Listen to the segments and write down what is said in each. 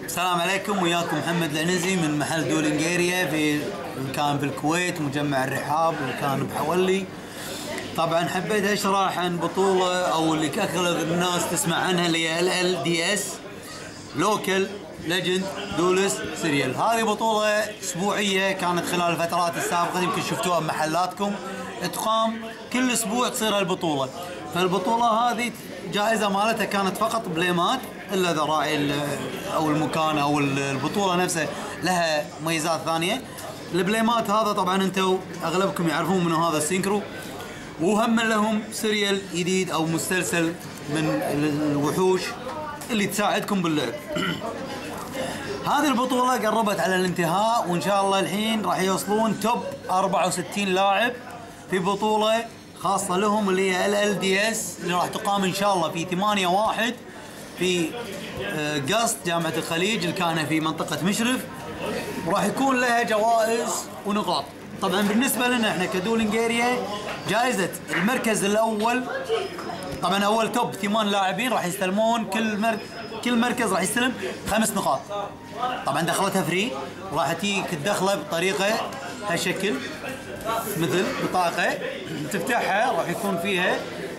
السلام عليكم، وياكم محمد العنزي من محل دولينجيريا في كان في الكويت، مجمع الرحاب، وكان بحولي. طبعا حبيت اشرح عن بطولة او اللي اغلب الناس تسمع عنها اللي هي LLDS لوكال ليجند دولس سيريال. هذه بطولة اسبوعية كانت خلال الفترات السابقة، يمكن شفتوها بمحلاتكم، تقام كل اسبوع تصير هالبطولة. فالبطولة هذه جائزة مالتها كانت فقط بليمات، الا اذا راعي او المكان او البطولة نفسها لها مميزات ثانية. البليمات هذا طبعا انتم اغلبكم يعرفون منه، هذا السينكرو، وهم لهم سيريال جديد او مستلسل من الوحوش اللي تساعدكم باللعب. هذه البطولة قربت على الانتهاء، وان شاء الله الحين راح يوصلون توب 64 لاعب في بطولة خاصة لهم اللي هي LLDS، اللي راح تقام ان شاء الله في 8/1 في قصد جامعة الخليج اللي كان في منطقة مشرف، وراح يكون لها جوائز ونقاط. طبعا بالنسبة لنا احنا كدولينجيريا، جائزة المركز الاول، طبعا اول توب 8 لاعبين راح يستلمون كل مركز راح يستلم 5 نقاط. طبعا دخلتها فري، وراح تجيك الدخله بطريقه هالشكل، مثل بطاقه تفتحها راح يكون فيها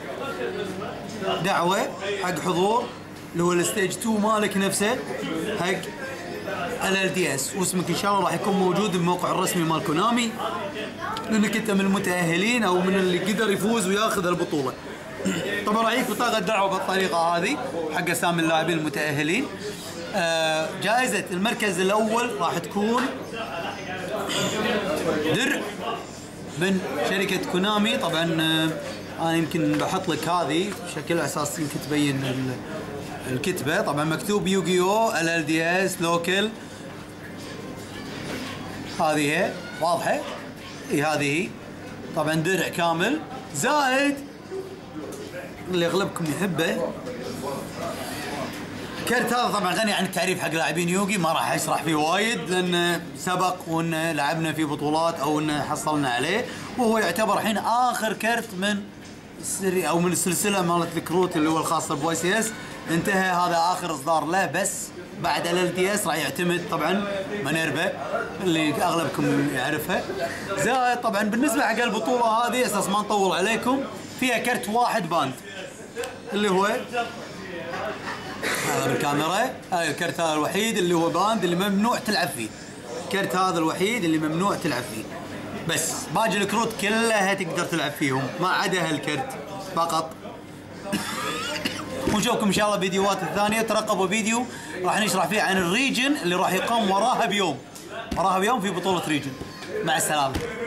دعوه حق حضور اللي هو الستيج 2 مالك نفسه حق LLDS، واسمك ان شاء الله راح يكون موجود بالموقع الرسمي مال كونامي، لانك انت من المتاهلين او من اللي قدر يفوز وياخذ البطوله. طبعا راح يجيك بطاقه دعوه بالطريقه هذه حق اسامي اللاعبين المتاهلين. جائزه المركز الاول راح تكون درع من شركه كونامي. طبعا انا يمكن بحط لك هذه بشكل اساس يمكن تبين الكتبه. طبعا مكتوب يوغيو LLDS لوكال، هذه هي واضحه، هذه طبعا درع كامل، زائد اللي اغلبكم يحبه كرت. هذا طبعا غني عن التعريف حق لاعبين يوغي، ما راح اشرح فيه وايد لان سبق وان لعبنا في بطولات او ان حصلنا عليه، وهو يعتبر الحين اخر كرت من او من السلسله مالت الكروت اللي هو الخاصه بواي سي اس. انتهى، هذا اخر اصدار له، بس بعد LLDS راح يعتمد طبعا مانيرفا اللي اغلبكم يعرفها. زائد طبعا بالنسبه حق البطوله هذه، اساس ما نطول عليكم، فيها كرت واحد باند اللي هو هذا بالكاميرا. هذا الكرت هذا الوحيد اللي هو باند اللي ممنوع تلعب فيه، الكرت هذا الوحيد اللي ممنوع تلعب فيه، بس باقي الكروت كلها تقدر تلعب فيهم ما عدا هالكرت فقط. ونشوفكم ان شاء الله فيديوهات الثانيه. ترقبوا فيديو راح نشرح فيه عن الريجن اللي راح يقام وراها بيوم في بطوله ريجن. مع السلامه.